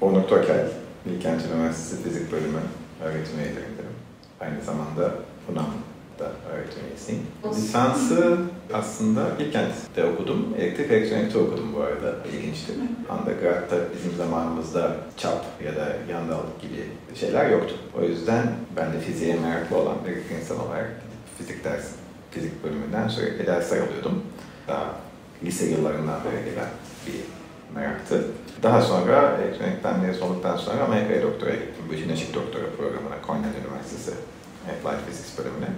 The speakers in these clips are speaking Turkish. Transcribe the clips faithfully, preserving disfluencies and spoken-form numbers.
Onur Tokel, Bilkent Üniversitesi Fizik Bölümü öğretim üyelerindenim. Aynı zamanda UNAM'da öğretim üyesiyim. Lisansı aslında Bilkent'te okudum. Elektrik elektronikte okudum bu arada. İlginçti. Undergrad'da bizim zamanımızda çap ya da yan dal gibi şeyler yoktu. O yüzden ben de fiziğe meraklı olan bir insan olarak fizik dersi, fizik bölümünden sürekli dersler alıyordum. Daha lise yıllarından beri gelen bir meraktı. Daha sonra elektronikten mezun olduktan sonra Amerika'ya doktoraya gittim. Biyolojik doktora programına Cornell Üniversitesi Applied Physics bölümüne.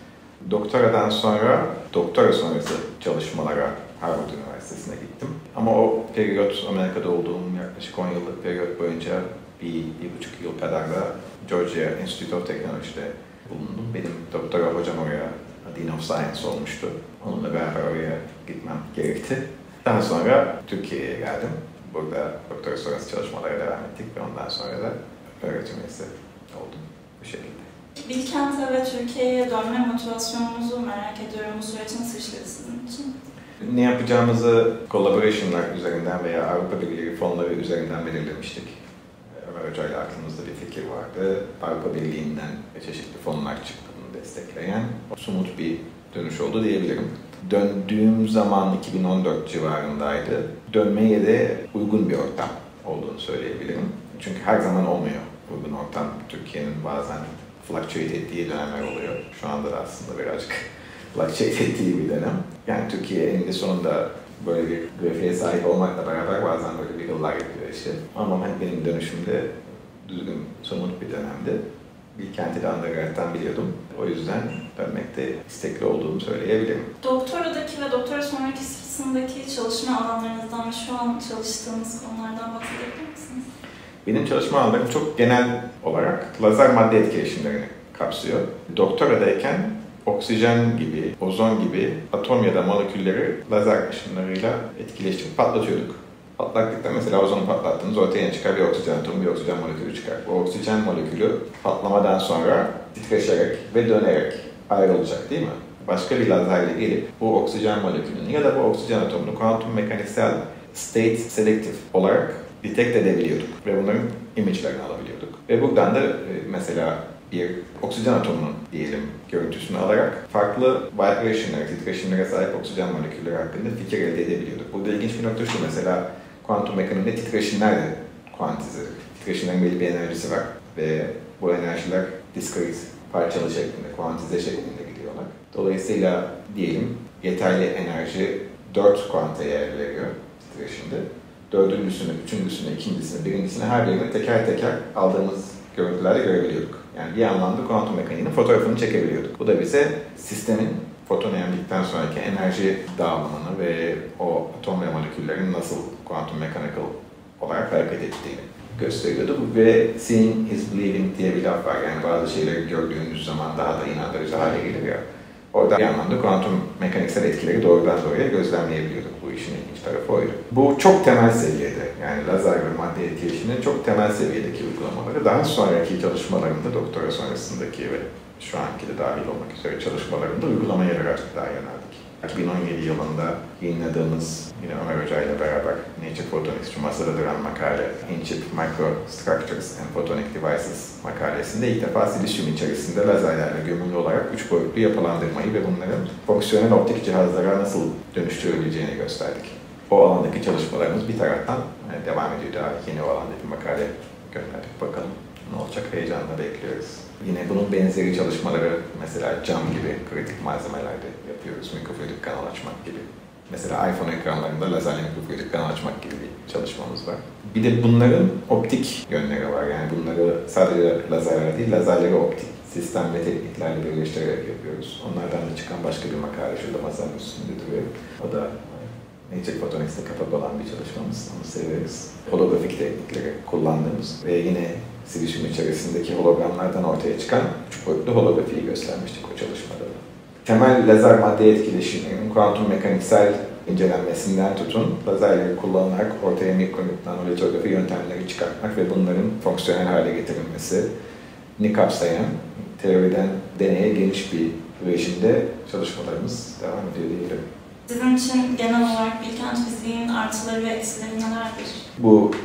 Doktoradan sonra, doktora sonrası çalışmalara Harvard Üniversitesi'ne gittim. Ama o periyot, Amerika'da olduğum yaklaşık on yıllık periyot boyunca bir, bir buçuk yıl kadar da Georgia Institute of Technology'de bulundum. Benim doktora hocam oraya Dean of Science olmuştu. Onunla beraber oraya gitmem gerekti. Daha sonra Türkiye'ye geldim. Burada doktora sonrası çalışmalara devam ettik ve ondan sonra da öğretim üyesi oldum bu şekilde. Bilkent'e ve Türkiye'ye dönme motivasyonunuzu merak ediyorum. Bu süreç nasıl işledi sizin için? Ne yapacağımızı collaboration'lar üzerinden veya Avrupa Birliği fonları üzerinden belirlemiştik. Ömer Hoca ile aklımızda bir fikir vardı. Avrupa Birliği'nden çeşitli fonlar çıktı bunu destekleyen. Somut bir dönüş oldu diyebilirim. Döndüğüm zaman iki bin on dört civarındaydı. Dönmeye de uygun bir ortam olduğunu söyleyebilirim. Çünkü her zaman olmuyor uygun ortam. Türkiye'nin bazen fluctuate ettiği dönemler oluyor. Şu anda da aslında birazcık fluctuate ettiği bir dönem. Yani Türkiye eninde sonunda böyle bir grafiğe sahip olmakla beraber bazen böyle bir yıllar yapıyor işte. Ama benim dönüşümde düzgün, somut bir dönemdi. Bilkent'i de Undergrad'dan biliyordum. O yüzden dönmekte istekli olduğumu söyleyebilirim. Doktoradaki ve doktora sonraki kısımdaki çalışma alanlarınızdan ve şu an çalıştığınız konulardan bahsedebilir misiniz? Benim çalışma alanlarım çok genel olarak lazer madde etkileşimlerini kapsıyor. Doktoradayken oksijen gibi, ozon gibi atom ya da molekülleri lazer ışınlarıyla etkileştirip patlatıyorduk. Patlattıkta mesela ozonu patlattığınız ortaya çıkar bir oksijen atomu, bir oksijen molekülü çıkar. Bu oksijen molekülü patlamadan sonra titreşerek ve dönerek ayrılacak değil mi? Başka bir lazerle gelip bu oksijen molekülünü ya da bu oksijen atomunu kuantum mekaniksel state selective olarak detect edebiliyorduk ve bunların image'lerini alabiliyorduk. Ve buradan da mesela bir oksijen atomunun diyelim görüntüsünü alarak farklı vibration'lara, titreşimlere sahip oksijen molekülleri hakkında fikir elde edebiliyorduk. Burada ilginç bir nokta şu mesela kuantum mekaniğinde titreşimler de kuantizedir. Titreşimlerin belli bir enerjisi var ve bu enerjiler discrete, parçalı şeklinde, kuantize şeklinde gidiyorlar. Dolayısıyla diyelim yeterli enerji dört kuantaya yer veriyor titreşimde. Dördüncüsünü, üçüncüsünü, ikincisini, birincisini her birini teker teker aldığımız görüntülerde görebiliyorduk. Yani bir anlamda kuantum mekaniğinin fotoğrafını çekebiliyorduk. Bu da bize sistemin fotonu emdikten sonraki enerji dağılımını ve o atom ve moleküllerin nasıl kuantum mechanical olarak hareket ettiğini gösteriyordu. Ve seeing is believing diye bir laf var. Yani bazı şeyleri gördüğünüz zaman daha da inandırıcı hale gelir ya. Orada bir anlamda kuantum mekaniksel etkileri doğrudan doğruya gözlemleyebiliyorduk. Bu işin ilginç tarafı oydu. Bu çok temel seviyede, yani lazer ve madde etkileşiminin çok temel seviyedeki uygulamaları. Daha sonraki çalışmalarımda, doktora sonrasındaki ve şu anki de dahil olmak üzere çalışmalarımda uygulamaya birazcık daha yöneldik. iki bin on yedi yılında yayınladığımız yine Ömer Hoca ile beraber Nature Photonics şu masada duran makale In-Chip Microstructures and Photonic Devices makalesinde ilk defa silisyum içerisinde lazerlerle gömülü olarak üç boyutlu yapılandırmayı ve bunların fonksiyonel optik cihazlara nasıl dönüştürüleceğini gösterdik. O alandaki çalışmalarımız bir taraftan yani devam ediyor. Daha yeni o alanda bir makale gönderdik. Bakalım ne olacak, heyecanla bekliyoruz. Yine bunun benzeri çalışmaları mesela cam gibi kritik malzemelerde yapıyoruz. Mikrofluidik kanal açmak gibi. Mesela iPhone ekranlarında lazerle mikrofluidik kanal açmak gibi bir çalışmamız var. Bir de bunların optik yönleri var. Yani bunları sadece lazerler değil, lazerleri optik sistem ve tekniklerle birleştirerek yapıyoruz. Onlardan da çıkan başka bir makale şurada masanın üstünde duruyor. O da Nature Photonics'te kapalı olan bir çalışmamız. Onu severiz. Holografik teknikleri kullandığımız ve yine silisyum içerisindeki hologramlardan ortaya çıkan üç boyutlu holografiyi göstermiştik o çalışmada. Temel lazer madde etkileşiminin kuantum mekaniksel incelenmesinden tutun, lazerleri kullanarak ortaya mikronanometrografi yöntemleri çıkartmak ve bunların fonksiyonel hale getirilmesini kapsayan teoriden deneye geniş bir rejimde çalışmalarımız devam ediyor diyebilirim. Sizin için genel olarak Bilkent fiziğinin artıları ve eksileri nelerdir? Bu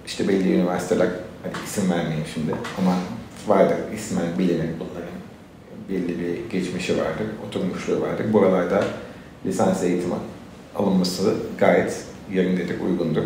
işte belli üniversiteler, hadi isim vermeyeyim şimdi ama vardır ismen bilinir bunların belli bir geçmişi vardır, oturmuşluğu vardır. Buralarda lisans eğitimi alınması gayet yerindedir, uygundur.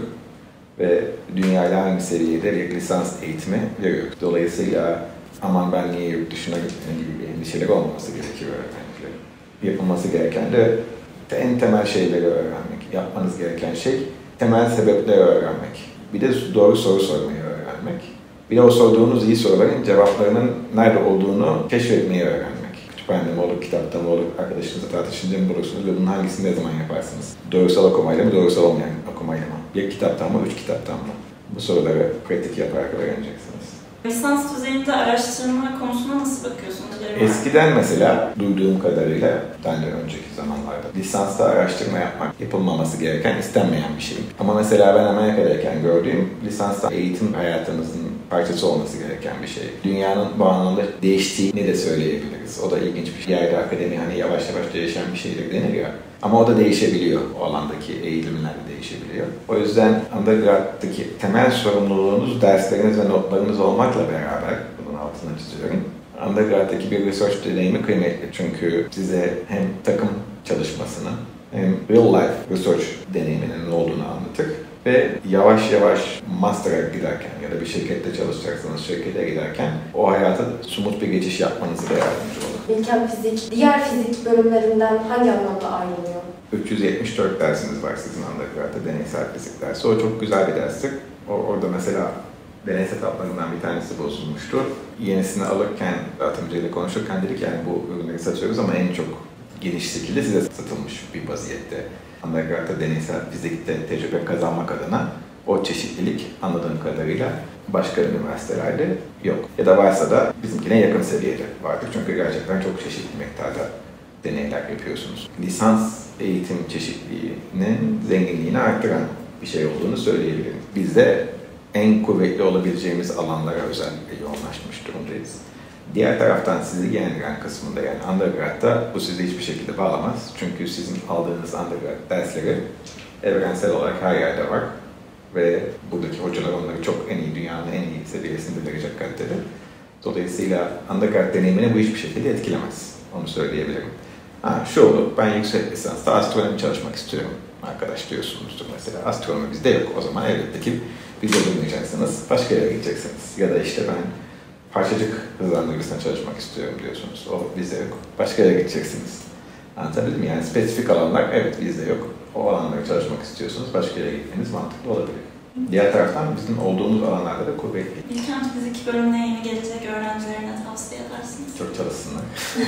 Ve dünyayla aynı seviyede bir lisans eğitimi veriyor. Dolayısıyla aman ben niye yurt dışına gitmem gibi bir endişeleri olmaması gerekiyor öğrencilerin. Yapılması gereken de en temel şeyleri öğrenmek. Yapmanız gereken şey temel sebepleri öğrenmek. Bir de doğru soru sormayı öğrenmek. Bir de o sorduğunuz iyi soruların cevaplarının nerede olduğunu keşfetmeyi öğrenmek. Kütüphanede mi olur, kitapta mı olur, arkadaşınızla tartışınca mı bulursunuz ve bunun hangisini ne zaman yaparsınız? Doğrusal okumayla mı, doğrusal olmayan okumayla mı? Bir kitaptan mı, üç kitaptan mı? Bu soruları pratik yaparak öğreneceksiniz. Lisans düzeyinde araştırma konusuna nasıl bakıyorsunuz? Eskiden mesela duyduğum kadarıyla, ben de önceki zamanlarda lisansta araştırma yapmak yapılmaması gereken, istenmeyen bir şey. Ama mesela ben Amerika'dayken gördüğüm lisansta eğitim hayatınızın parçası olması gereken bir şey. Dünyanın bu anlamda değiştiğini de söyleyebiliriz. O da ilginç bir şey. Yerde akademi hani yavaş yavaş değişen bir şeydir denir ya. Ama o da değişebiliyor. O alandaki eğilimler de değişebiliyor. O yüzden undergrad'daki temel sorumluluğunuz dersleriniz ve notlarınız olmakla beraber, bunun altını çiziyorum, undergrad'daki bir research deneyimi kıymetli. Çünkü size hem takım çalışmasını hem real life research deneyiminin ne olduğunu anlatır. Ve yavaş yavaş master'a giderken ya da bir şirkette çalışacaksanız şirkete giderken o hayata somut bir geçiş yapmanızı da yardımcı olur. Bilkent Fizik, diğer fizik bölümlerinden hangi anlamda ayrılıyor? üç yüz yetmiş dört dersiniz var sizin undergrad'da, deneysel fizik dersi. O çok güzel bir derstir. O, orada mesela deney setuplarından bir tanesi bozulmuştu. Yenisini alırken, dağıtımcıyla konuşurken dedik yani bu ürünleri satıyoruz ama en çok geniş şekilde size satılmış bir vaziyette. Undergrad'da deneysel fizikte tecrübe kazanmak adına o çeşitlilik anladığım kadarıyla başka üniversitelerde yok. Ya da varsa da bizimkine yakın seviyede vardır. Çünkü gerçekten çok çeşitli miktarda deneyler yapıyorsunuz. Lisans eğitim çeşitliliğinin zenginliğini arttıran bir şey olduğunu söyleyebilirim. Biz de en kuvvetli olabileceğimiz alanlara özellikle yoğunlaşmış durumdayız. Diğer taraftan sizi ilgilendiren kısmında yani undergrad'da bu sizi hiçbir şekilde bağlamaz. Çünkü sizin aldığınız undergrad dersleri evrensel olarak her yerde var. Ve buradaki hocalar onları çok en iyi, dünyanın en iyi seviyesinde verecek kalitede. Dolayısıyla undergrad deneyimini bu hiçbir şekilde etkilemez. Onu söyleyebilirim. Ha, şu olur, ben yüksek lisansta astronomi çalışmak istiyorum. Arkadaş diyorsunuzdur mesela. Astronomi bizde yok. O zaman elbette ki bizde bulmayacaksınız. Başka yere gideceksiniz. Ya da işte ben parçacık hızlandırıcısına çalışmak istiyorum diyorsunuz. O bizde yok. Başka yere gideceksiniz. Anlatabildim mi? Yani spesifik alanlar evet bizde yok. O alanlara çalışmak istiyorsunuz. Başka yere gitmeniz mantıklı olabilir. Diğer taraftan bizim olduğumuz alanlarda da kuvvetli. Bilkent Fizik bölümüne yeni gelecek öğrencilerine tavsiye edersiniz. Çok çalışsınlar.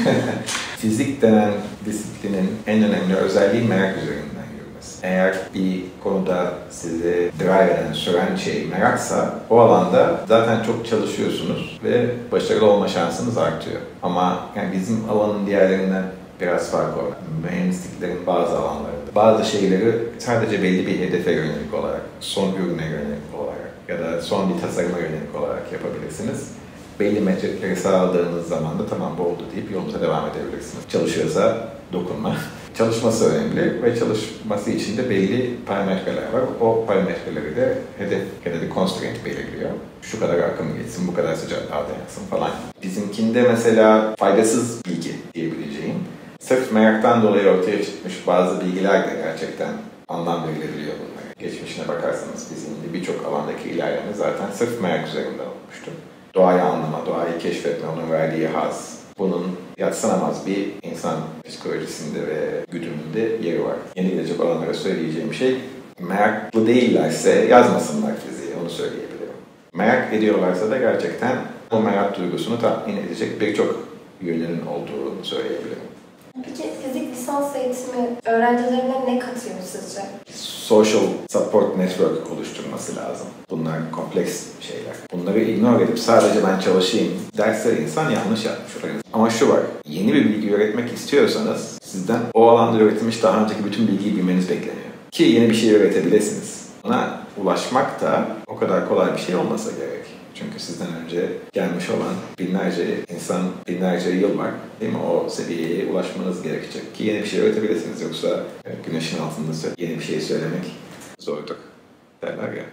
Fizik denen disiplinin en önemli özelliği merak üzerinden yürümesi. Eğer bir konuda sizi drive eden, süren şey meraksa o alanda zaten çok çalışıyorsunuz ve başarılı olma şansınız artıyor. Ama yani bizim alanın diğerlerinden biraz farklı olarak, mühendisliklerin bazı alanlarında bazı şeyleri sadece belli bir hedefe yönelik olarak, son ürüne yönelik olarak ya da son bir tasarıma yönelik olarak yapabilirsiniz. Belli metrikleri sağladığınız zaman da tamam bu oldu deyip yolunuza devam edebilirsiniz. Çalışıyorsa dokunma. Çalışması önemli ve çalışması için de belli parametreler var. O parametreleri de hedef ya da bir constraint belirliyor. Şu kadar akım geçsin, bu kadar sıcaklığa dayansın falan. Bizimkinde mesela faydasız bilgi diyebileceğim. Sırf meraktan dolayı ortaya çıkmış bazı bilgiler de gerçekten anlam verilebiliyor bunlara. Geçmişine bakarsanız bizim de birçok alandaki ilerleme zaten sırf merak üzerinden olmuştu. Doğayı anlama, doğayı keşfetme, onun verdiği haz. Bunun yadsınamaz bir insan psikolojisinde ve güdümünde yeri var. Yeni gelecek olanlara söyleyeceğim şey, meraklı değillerse yazmasınlar fiziği, onu söyleyebilirim. Merak ediyorlarsa da gerçekten o merak duygusunu tatmin edecek birçok yönünün olduğunu söyleyebilirim. Peki fizik lisans eğitimi öğrencilerine ne katıyor sizce? Social support network oluşturması lazım. Bunlar kompleks şeyler. Bunları ignore edip sadece ben çalışayım derse insan yanlış yapmış olur. Ama şu var, yeni bir bilgi öğretmek istiyorsanız sizden o alanda üretilmiş daha önceki bütün bilgiyi bilmeniz bekleniyor. Ki yeni bir şey öğretebilirsiniz. Ona ulaşmak da o kadar kolay bir şey olmasa gerek. Çünkü sizden önce gelmiş olan binlerce insan, binlerce yıl var. Değil mi? O seviyeye ulaşmanız gerekecek ki yeni bir şey öğretebilirsiniz. Yoksa güneşin altında yeni bir şey söylemek zordur derler ya.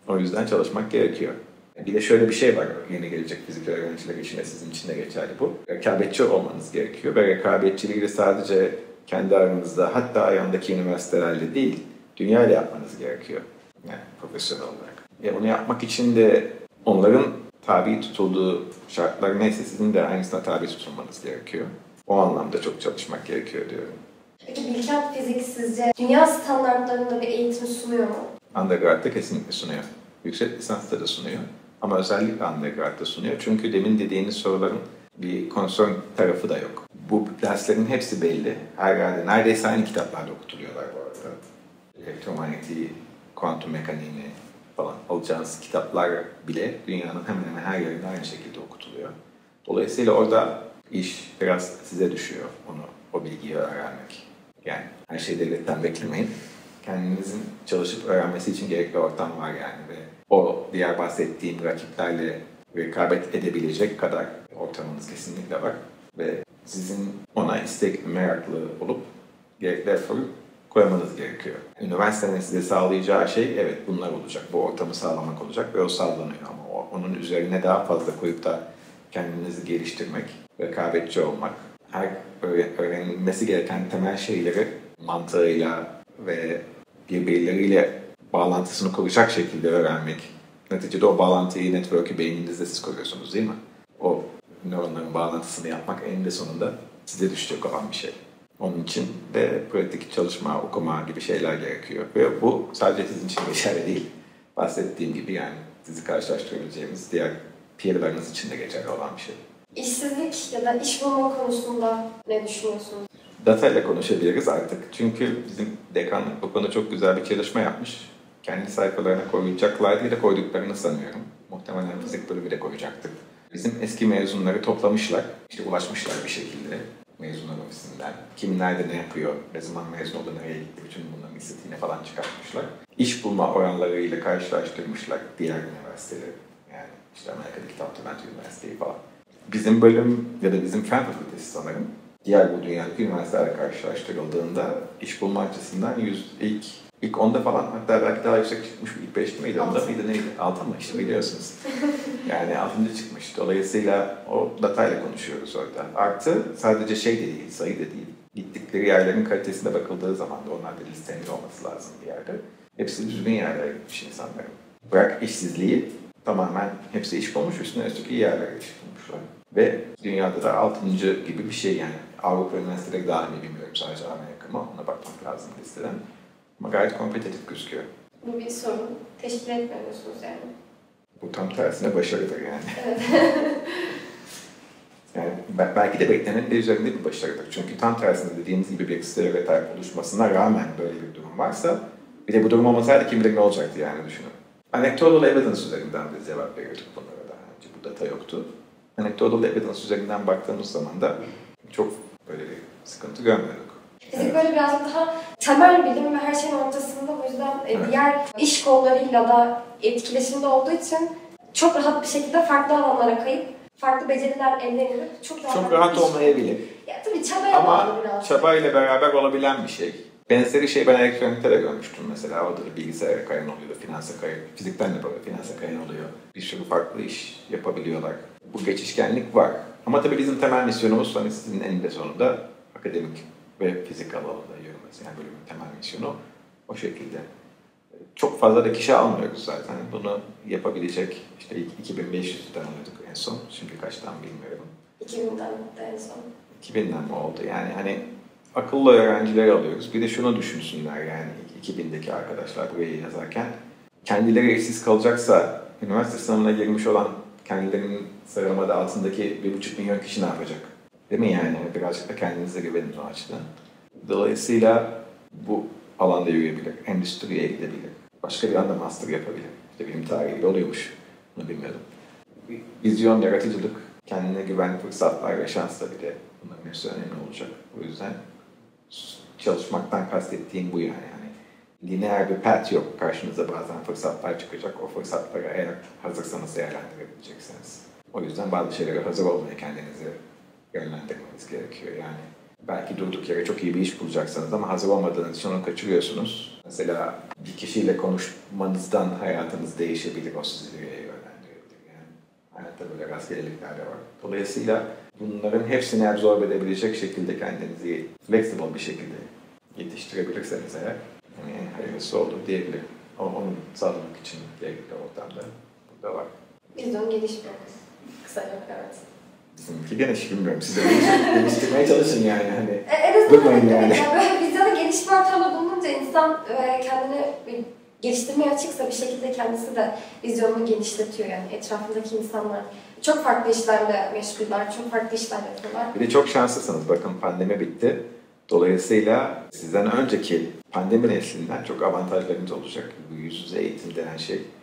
O yüzden çalışmak gerekiyor. Bir de şöyle bir şey var, yeni gelecek fizik öğrencileri için de sizin için de geçerli bu. Rekabetçi olmanız gerekiyor ve rekabetçiliği de sadece kendi aranızda, hatta ayağındaki üniversitelerle değil, dünyayla yapmanız gerekiyor. Yani profesyonel olarak. E onu yapmak için de onların tabi tutulduğu şartlar neyse sizin de aynısına tabi tutulmanız gerekiyor. O anlamda çok çalışmak gerekiyor diyorum. Peki Bilkent Fizik sizce dünya standartlarında bir eğitim sunuyor mu? Undergrad'da kesinlikle sunuyor. Yüksek lisansta da sunuyor. Ama özellikle undergrad'da sunuyor. Çünkü demin dediğiniz soruların bir concern tarafı da yok. Bu derslerin hepsi belli. Her yerde neredeyse aynı kitaplarda okutuluyorlar bu arada. Elektromanyetiği, kuantum mekaniğini falan alacağınız kitaplar bile dünyanın hemen hemen her yerinde aynı şekilde okutuluyor. Dolayısıyla orada iş biraz size düşüyor, onu, o bilgiyi öğrenmek. Yani her şeyi devletten beklemeyin. Kendinizin çalışıp öğrenmesi için gerekli ortam var yani ve o diğer bahsettiğim rakiplerle rekabet edebilecek kadar ortamınız kesinlikle var ve sizin ona istekli, meraklı olup gerekli eforu koymanız gerekiyor. Üniversitenin size sağlayacağı şey evet bunlar olacak, bu ortamı sağlamak olacak ve o sağlanıyor ama o, onun üzerine daha fazla koyup da kendinizi geliştirmek, rekabetçi olmak, her öğrenilmesi gereken temel şeyleri mantığıyla ve birbirleriyle bağlantısını kuracak şekilde öğrenmek. Neticede o bağlantıyı, network'ü beyninizde siz kuruyorsunuz değil mi? O nöronların bağlantısını yapmak eninde sonunda size düşecek olan bir şey. Onun için de pratik çalışma, okuma gibi şeyler gerekiyor. Ve bu sadece sizin için geçerli değil. Bahsettiğim gibi yani sizi karşılaştırabileceğimiz diğer peerleriniz için de geçerli olan bir şey. İşsizlik ya da iş bulma konusunda ne düşünüyorsunuz? Data ile konuşabiliriz artık. Çünkü bizim dekanlık bu konuda çok güzel bir çalışma yapmış. Kendi sayfalarına koyacaklar diye de koyduklarını sanıyorum. Muhtemelen fizik bölümü de koyacaktık. Bizim eski mezunları toplamışlar. İşte ulaşmışlar bir şekilde mezunlar ofisinden. Kim nerede ne yapıyor, ne zaman mezun oldu, nereye gitti, bütün bunların istatistiğini falan çıkartmışlar. İş bulma oranlarıyla karşılaştırmışlar diğer üniversiteleri. Yani işte Amerika'daki Top yirmi Üniversiteyi falan. Bizim bölüm ya da bizim fen fakültesi sanırım diğer bu dünyadaki üniversitelerle karşılaştırıldığında iş bulma açısından yüz, ilk, ilk onda falan hatta belki daha yüksek çıkmış. İlk beş miydi? Onda mıydı neydi? Altı mı? İşte biliyorsunuz. Yani altıncı çıkmış. Dolayısıyla o datayla konuşuyoruz orada. Artı sadece şey de değil, sayı da değil. Gittikleri yerlerin kalitesine bakıldığı zaman da onlar da listeniyor olması lazım bir yerde. Hepsi düzgün yerlere gitmiş insanların. Bırak işsizliği, tamamen hepsi iş bulmuş, üstüne üstlük iyi yerlere iş bulmuşlar. Ve dünyada da altıncı gibi bir şey yani. Avrupa üniversiteleri daha iyi bilmiyorum sadece Amerika ama ona bakmak lazım listeden. Ama gayet kompetitif gözüküyor. Bu bir sorun teşkil etmiyorsunuz yani. Bu tam tersine başarıdır yani. Evet. Yani belki de beklenenin de üzerinde bir başarıdır. Çünkü tam tersinde dediğiniz gibi bir stereotip oluşmasına rağmen böyle bir durum varsa bir de bu durum olmasaydı kim bilir ne olacaktı yani düşünün. Anecdotal evidence üzerinden biz cevap veriyorduk bunlara daha önce. Bu data yoktu. Anecdotal evidence üzerinden baktığımız zaman da çok böyle bir sıkıntı görmüyorduk. Fizik böyle birazcık daha temel bilim ve her şeyin ortasında o yüzden evet. Diğer iş kollarıyla da etkileşimde olduğu için çok rahat bir şekilde farklı alanlara kayıp farklı beceriler elde edip çok rahat, çok rahat olmayabilir. Ya tabii çabaya ama çabayla beraber olabilen bir şey. Benzeri şey ben elektronikte de görmüştüm mesela. Orada da bilgisayara kayan oluyor, finansa kayan, fizikten de böyle finansa kayan oluyor. Bir sürü farklı iş yapabiliyorlar. Bu geçişkenlik var. Ama tabii bizim temel misyonumuz hani sizin eninde sonunda akademik ve fizik alanında yürümesi. Yani bölümün temel misyonu o şekilde. Çok fazla da kişi almıyoruz zaten. Bunu yapabilecek işte iki bin beş yüzden alıyorduk en son. Şimdi kaçtan bilmiyorum. iki binden de en son. iki binden mi oldu? Yani hani akıllı öğrencileri alıyoruz. Bir de şunu düşünsünler yani iki bindeki arkadaşlar burayı yazarken kendileri işsiz kalacaksa üniversite sınavına girmiş olan kendilerinin sıralamada altındaki bir buçuk milyon kişi ne yapacak? Değil mi yani? Birazcık da kendinize güvenin o açıdan. Dolayısıyla bu alanda yürüyebilir, endüstriye gidebilir. Başka bir anda master yapabilir. İşte bilim tarihi oluyormuş. Bunu bilmiyordum. Vizyon, yaratıcılık, kendine güven, fırsatlar ve şansla bir de bunların hepsi önemli olacak. O yüzden çalışmaktan kastettiğim bu yani. yani lineer bir path yok. Karşınıza bazen fırsatlar çıkacak. O fırsatları eğer hazırsanız değerlendirebileceksiniz. O yüzden bazı şeylere hazır olmaya kendinizi yönlendirmeniz gerekiyor. Yani belki durduk yere çok iyi bir iş bulacaksınız ama hazır olmadığınız için onu kaçırıyorsunuz. Mesela bir kişiyle konuşmanızdan hayatınız değişebilir, o sizi nereye yönlendirebilir. Yani hayatta böyle rastgelelikler de var. Dolayısıyla bunların hepsini absorbe edebilecek şekilde kendinizi flexible bir şekilde yetiştirebilirseniz eğer yani en hayırlısı olur diyebilirim. Onu sağlamak için gerekli ortamda burada var. Vizyon gelişmiyor. Kısaca, evet. Bizimki geniş, bilmiyorum. Siz de geliştirmeye çalışın yani. Hani, e, evet, durmayın yani. yani. Böyle vizyona geniş bir ortamda bulununca insan e, kendini geliştirmeye açıksa bir şekilde kendisi de vizyonunu genişletiyor yani etrafındaki insanlar. Çok farklı işlerle meşguller, çok farklı işler yapıyorlar. Bir de çok şanslısınız. Bakın pandemi bitti. Dolayısıyla sizden önceki pandemi neslinden çok avantajlarınız olacak. Bu yüz yüze eğitim denen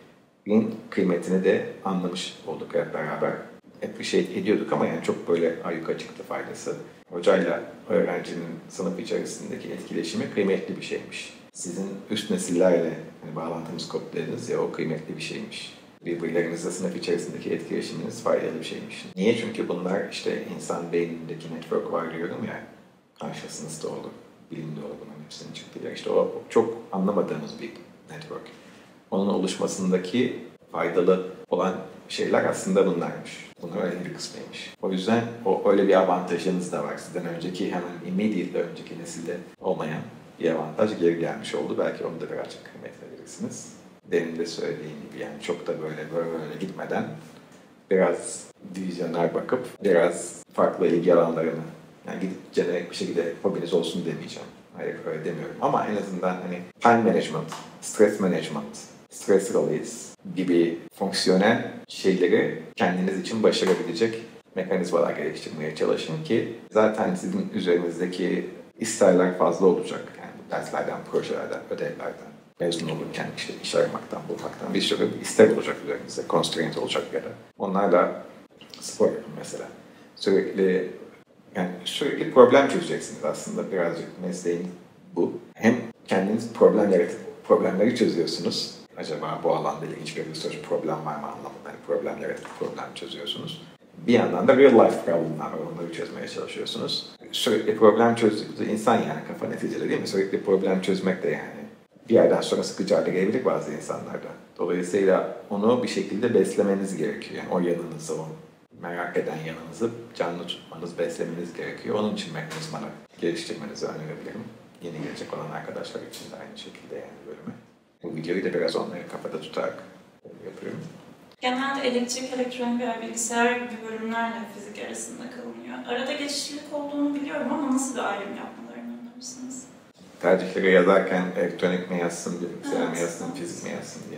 şeyin kıymetini de anlamış olduk hep beraber. Hep bir şey ediyorduk ama yani çok böyle ayyuka çıktı faydası. Hocayla öğrencinin sınıf içerisindeki etkileşimi kıymetli bir şeymiş. Sizin üst nesillerle hani bağlantınız kopyaladınız ya, o kıymetli bir şeymiş. Birbirlerinizle sınıf içerisindeki etkileşiminiz faydalı bir şeymiş. Niye? Çünkü bunlar işte insan beynindeki network var diyorum ya, consciousness da olur, bilim de olur, bunların hepsinin çıktığı yer. İşte o çok anlamadığımız bir network. Onun oluşmasındaki faydalı olan şeyler aslında bunlarmış. Bunun öyle bir kısmıymış. O yüzden o öyle bir avantajınız da var. Sizden önceki hemen immediate önceki nesilde olmayan bir avantaj geri gelmiş oldu. Belki onu da birazcık kıymet verirsiniz. Demin de söylediğim gibi yani çok da böyle böyle gitmeden biraz vizyoner bakıp biraz farklı ilgi alanlarını yani gidip jenerik bir şekilde hobiniz olsun demeyeceğim. Hayır öyle demiyorum ama en azından hani time management, stress management, stress release gibi fonksiyonel şeyleri kendiniz için başarabilecek mekanizmalar geliştirmeye çalışın ki zaten sizin üzerinizdeki isterler fazla olacak. Yani bu derslerden, projelerden, ödevlerden, mezun olurken işte iş aramaktan, bulmaktan bir sürü ister olacak üzerinizde, constraint olacak ya da. Onlarla spor yapın mesela. Sürekli yani sürekli problem çözeceksiniz aslında birazcık mesleğin bu. Hem kendiniz problem yaratıp problemleri çözüyorsunuz. Acaba bu alanda ilginç bir research problem var mı anlamında yani problem yaratıp problem çözüyorsunuz. Bir yandan da real life problemler var, onları çözmeye çalışıyorsunuz. Sürekli problem çözdüğünüzde insan yani kafa neticede değil mi? Sürekli problem çözmek de yani bir yerden sonra sıkıcı hale gelebilir bazı insanlarda. Dolayısıyla onu bir şekilde beslemeniz gerekiyor. Yani o yanınızı, o merak eden yanınızı canlı tutmanız, beslemeniz gerekiyor. Onun için mekanizmalar geliştirmenizi önerebilirim. Yeni gelecek olan arkadaşlar için de aynı şekilde yani bölümü. Bu videoyu da biraz onları kafada tutarak yapıyorum. Genelde elektrik, elektronik veya bilgisayar gibi bölümlerle fizik arasında kalınıyor. Arada geçişlilik olduğunu biliyorum ama nasıl bir ayrım yapmalarını önerirsin? Tercihleri yazarken elektronik mi yazsın, bilgisayar evet. mi yazsın, fizik mi yazsın diye.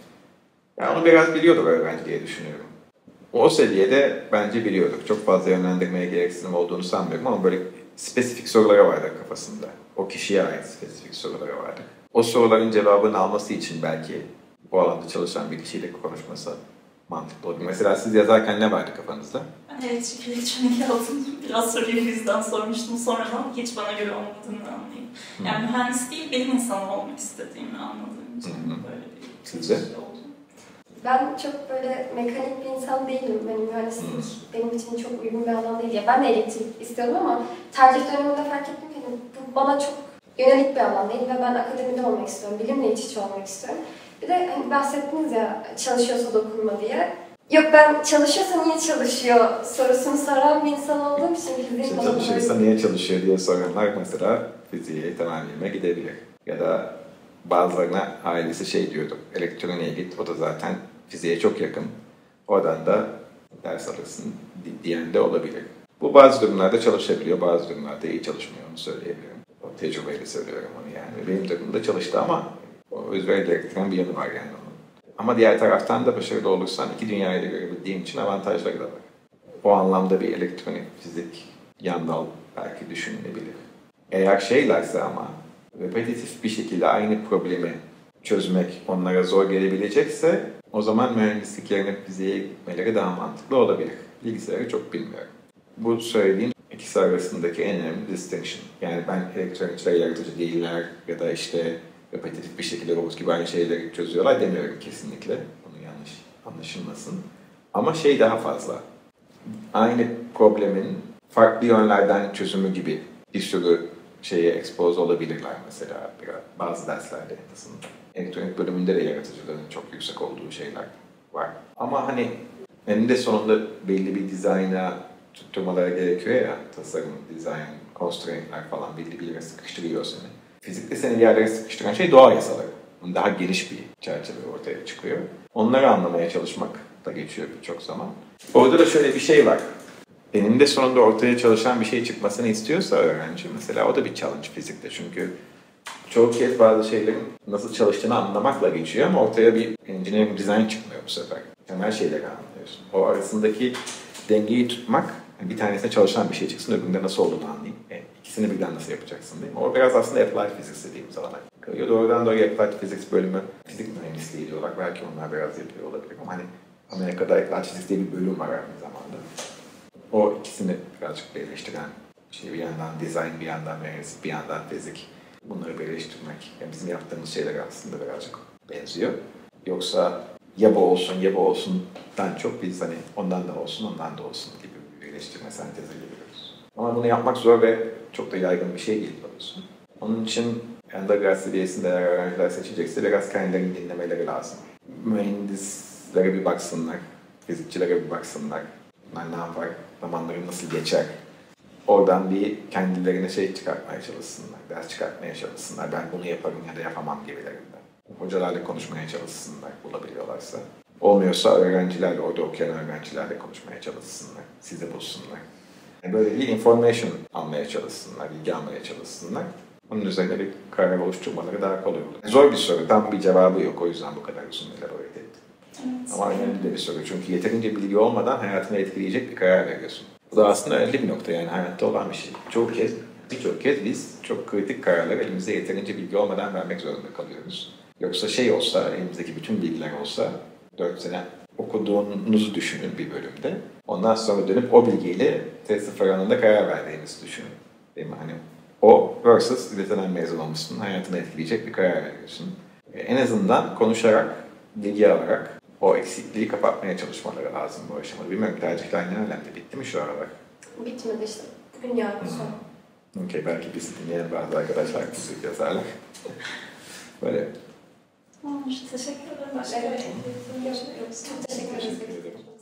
Yani onu biraz biliyordur öğrenci diye düşünüyorum. O seviyede bence biliyordur. Çok fazla yönlendirmeye gereksinim olduğunu sanmıyorum ama böyle spesifik soruları vardır kafasında. O kişiye ait spesifik soruları vardır. O soruların cevabını alması için belki bu alanda çalışan bir kişiyle konuşması mantıklı olur. Mesela siz yazarken ne vardı kafanızda? Ben elektrik elektronik yazdım. Biraz soruyu yüzden sormuştum. Sonradan hiç bana göre olmadığını anlayayım. Hmm. Yani mühendis değil, bilim insanı olmak istediğimi anladığım için hmm. böyle bir Sizce? şey oldu. Ben çok böyle mekanik bir insan değilim. Benim mühendislik hmm. benim için çok uygun bir alan değil. Ya ben de elektrik istiyordum ama tercih döneminde fark ettim ki bu bana çok yönelik bir alan değil ve ben akademide olmak istiyorum. Bilimle iç içe olmak istiyorum. Bir de hani bahsettiniz ya çalışıyorsa dokunma diye. Yok ben çalışıyorsa niye çalışıyor sorusunu soran bir insan olduğum için fiziğin bana çalışıyorsa niye çalışıyor diye soranlar mesela fiziğe tamamıyla gidebilir. Ya da bazılarına ailesi şey diyordu, elektroniğe git, o da zaten fiziğe çok yakın. Oradan da ders alırsın diyen de olabilir. Bu bazı durumlarda çalışabiliyor, bazı durumlarda iyi çalışmıyor, onu söyleyebilirim. O tecrübeyle söylüyorum onu yani. Benim durumda çalıştı ama o özveri gerektiren bir yanı var yani onun. Ama diğer taraftan da başarılı olursan iki dünyayı da görebildiğim için avantajları da var. O anlamda bir elektronik, fizik, yan dal belki düşünülebilir. Eğer şeylerse ama repetitif bir şekilde aynı problemi çözmek onlara zor gelebilecekse o zaman mühendislik yerine fiziğe gitmeleri daha mantıklı olabilir. Bilgisayarı çok bilmiyorum. Bu söylediğim ikisi arasındaki en önemli distinction. Yani ben elektronikçiler yaratıcı değiller ya da işte repetitif bir şekilde robot gibi aynı şeyleri çözüyorlar demiyorum kesinlikle. Bunu yanlış anlaşılmasın. Ama şey daha fazla. Aynı problemin farklı yönlerden çözümü gibi bir sürü şeye expose olabilirler mesela biraz, bazı derslerde aslında. Elektronik bölümünde de yaratıcılığın çok yüksek olduğu şeyler var. Ama hani eninde sonunda belli bir dizayna tutturmaları gerekiyor ya, tasarım, dizayn, constraint'ler falan belli bir yere sıkıştırıyor seni. Fizikte seni bir yerlere sıkıştıran şey doğa yasaları. Daha geniş bir çerçeve ortaya çıkıyor. Onları anlamaya çalışmak da geçiyor birçok zaman. Orada da şöyle bir şey var. Eninde sonunda ortaya çalışan bir şey çıkmasını istiyorsa öğrenci, mesela o da bir challenge fizikte. Çünkü çoğu kez bazı şeylerin nasıl çalıştığını anlamakla geçiyor ama ortaya bir engineering design çıkmıyor bu sefer. Temel şeyleri anlıyorsun. O arasındaki dengeyi tutmak, bir tanesine çalışan bir şey çıksın, öbüründe nasıl olduğunu anlayayım. Yani ikisini birden nasıl yapacaksın değil mi? O biraz aslında applied physics dediğimiz alana kayıyor. Doğrudan doğruya applied physics bölümü fizik mühendisliği diyorlar. Belki onlar biraz yapıyor olabilir ama hani Amerika'da applied physics diye bir bölüm var aynı zamanda. O ikisini birazcık birleştiren şey, bir yandan design, bir yandan mühendislik, bir yandan fizik. Bunları birleştirmek, yani bizim yaptığımız şeyler aslında birazcık benziyor. Yoksa ya bu olsun, ya bu olsundan çok biz hani ondan da olsun, ondan da olsun gibi bir birleştirme sentezi yapıyoruz. Ama bunu yapmak zor ve çok da yaygın bir şey değil doğrusu. Onun için undergrad seviyesinde eğer öğrenciler seçecekse biraz kendilerini dinlemeleri lazım. Mühendislere bir baksınlar, fizikçilere bir baksınlar. Bunlar ne yapar, zamanları nasıl geçer? Oradan bir kendilerine şey çıkartmaya çalışsınlar, ders çıkartmaya çalışsınlar. Ben bunu yaparım ya da yapamam gibilerinden. Hocalarla konuşmaya çalışsınlar bulabiliyorlarsa. Olmuyorsa öğrencilerle, orada okuyan öğrencilerle konuşmaya çalışsınlar, sizi bulsunlar. Yani böyle bir information almaya çalışsınlar, bilgi almaya çalışsınlar. Onun üzerine bir karar oluşturmaları daha kolay olur. Zor bir soru, tam bir cevabı yok. O yüzden bu kadar uzun elaborate ettim. Evet. Ama önemli de bir soru. Çünkü yeterince bilgi olmadan hayatını etkileyecek bir karar veriyorsun. Bu da aslında önemli bir nokta, yani hayatta olan bir şey. Çoğu kez, birçok kez biz çok kritik kararları elimizde yeterince bilgi olmadan vermek zorunda kalıyoruz. Yoksa şey olsa, elimizdeki bütün bilgiler olsa, dört sene okuduğunuzu düşünün bir bölümde. Ondan sonra dönüp o bilgiyle test sıfır anında karar verdiğinizi düşünün. Değil mi? Hani o versus liseden mezun olmuşsun, hayatını etkileyecek bir karar veriyorsun. En azından konuşarak, bilgi alarak o eksikliği kapatmaya çalışmaları lazım bu aşamada. Bilmiyorum, tercihler ne önemli? Bitti mi şu aralar? Bitmedi işte. Bugün yarın sonra. Hmm. Okey, belki bizi dinleyen bazı arkadaşlar müzik yazarlar. Böyle. Olmuş. Teşekkür ederim. Evet. Çok teşekkür ederim.